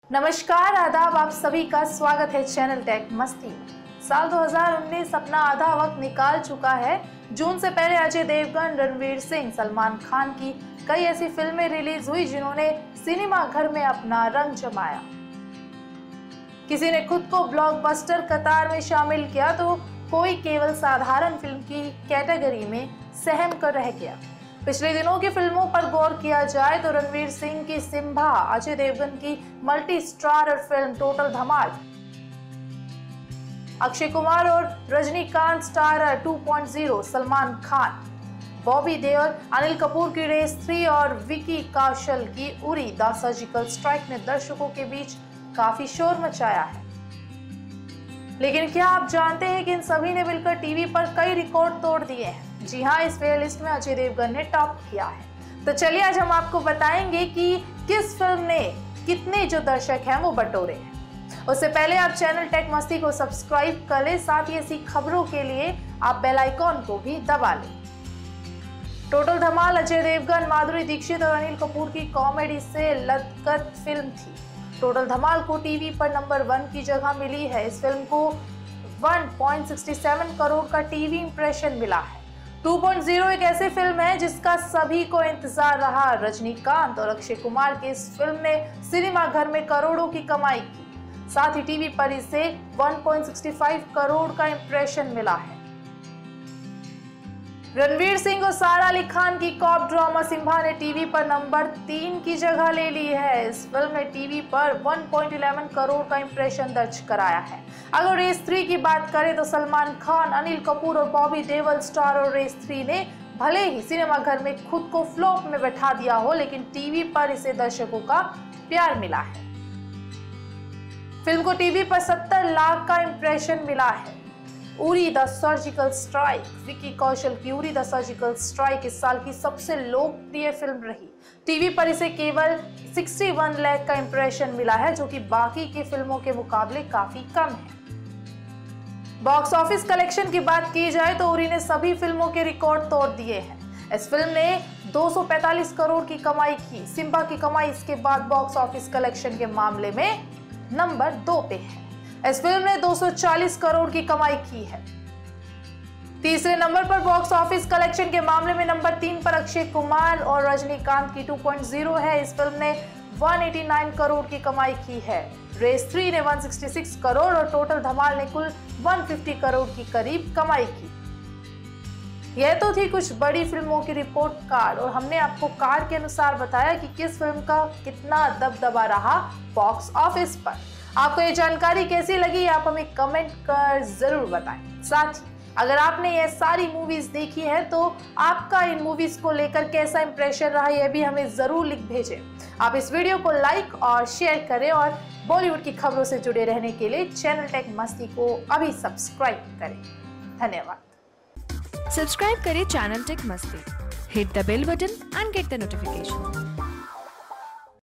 नमस्कार, आदाब, आप सभी का स्वागत है चैनल टेक मस्ती। साल 2019 अपना आधा वक्त निकाल चुका है। जून से पहले अजय देवगन, रणवीर सिंह, सलमान खान की कई ऐसी फिल्में रिलीज हुई जिन्होंने सिनेमा घर में अपना रंग जमाया। किसी ने खुद को ब्लॉकबस्टर कतार में शामिल किया तो कोई केवल साधारण फिल्म की कैटेगरी में सहम कर रह गया। पिछले दिनों की फिल्मों पर गौर किया जाए तो रणवीर सिंह की सिम्बा, अजय देवगन की multi starrer film Total Dhamaal, Akshay Kumar और रजनीकांत स्टारर 2.0, सलमान खान, बॉबी देओल, अनिल कपूर की रेस 3 और विकी कौशल की उरी द सर्जिकल स्ट्राइक ने दर्शकों के बीच काफी शोर मचाया है। लेकिन क्या आप जानते हैं कि इन सभी ने मिलकर टीवी पर कई रिकॉर्ड तोड़ दिए हैं? जी हाँ, इस प्लेलिस्ट में अजय देवगन ने टॉप किया है। तो चलिए आज हम आपको बताएंगे कि किस फिल्म ने कितने जो दर्शक हैं वो बटोरे हैं। उससे पहले आप चैनल टेक मस्ती को सब्सक्राइब कर लें, साथ ही ऐसी खबरों के लिए आप बेल आइकॉन को भी दबा लें। टोटल धमाल अजय देवगन, माधुरी दीक्षित और अनिल कपूर की कॉमेडी से लदकत फिल्म थी। टोटल धमाल को टीवी पर नंबर 1 की जगह मिली है। इस फिल्म को 1.67 करोड़ का टीवी इंप्रेशन मिला है। 2.0 एक ऐसी फिल्म है जिसका सभी को इंतजार रहा। रजनीकांत और अक्षय कुमार की इस फिल्म ने सिनेमा घर में करोड़ों की कमाई की, साथ ही टीवी पर इसे 1.65 करोड़ का इंप्रेशन मिला है। रणवीर सिंह और सारा अली खान की कॉप ड्रामा सिम्बा ने टीवी पर नंबर 3 की जगह ले ली है। इस फिल्म ने टीवी पर 1.11 करोड़ का इंप्रेशन दर्ज कराया है। अगर रेस 3 की बात करें तो सलमान खान, अनिल कपूर और बॉबी देओल स्टार और रेस 3 ने भले ही सिनेमा घर में खुद को फ्लॉप में बैठा दिया हो, लेकिन टीवी पर इसे दर्शकों का प्यार मिला है। फिल्म को टीवी पर 70 लाख का इंप्रेशन मिला है। Uri the surgical strike, Vicky Kaushal की उरी द सर्जिकल स्ट्राइक इस साल की सबसे लोकप्रिय फिल्म रही। टीवी पर इसे केवल 61 लाख का इंप्रेशन मिला है, जो कि बाकी की फिल्मों के मुकाबले काफी कम है। बॉक्स ऑफिस कलेक्शन की बात की जाए तो उरी ने सभी फिल्मों के रिकॉर्ड तोड़ दिए हैं। इस फिल्म ने 245 करोड़ की कमाई की। सिम्बा की कमाई इसके बाद बॉक्स ऑफिस कलेक्शन के मामले में नंबर 2 पे है। इस फिल्म ने 240 करोड़ की कमाई की है। तीसरे नंबर पर बॉक्स ऑफिस कलेक्शन के मामले में नंबर 3 पर अक्षय कुमार और रजनीकांत की 2.0 है। इस फिल्म ने 189 करोड़ की कमाई की है। रेस 3 ने 166 करोड़ और टोटल धमाल ने कुल 150 करोड़ की करीब कमाई की। यह तो थी कुछ बड़ी फिल्मों की रिपोर्ट कार्ड, और हमने आपको कार्ड के अनुसार बताया कि किस फिल्म का कितना दबदबा रहा बॉक्स ऑफिस पर। आपको ये जानकारी कैसी लगी, आप हमें कमेंट कर जरूर बताएं। साथ ही अगर आपने ये सारी मूवीज देखी है तो आपका इन मूवीज को लेकर कैसा इंप्रेशन रहा, यह भी हमें जरूर लिख भेजें। आप इस वीडियो को लाइक और शेयर करें और बॉलीवुड की खबरों से जुड़े रहने के लिए चैनल टेक मस्ती को अभी सब्सक्राइब करें। धन्यवाद। सब्सक्राइब करें channel Tech Masti, hit the bell button and get the notification.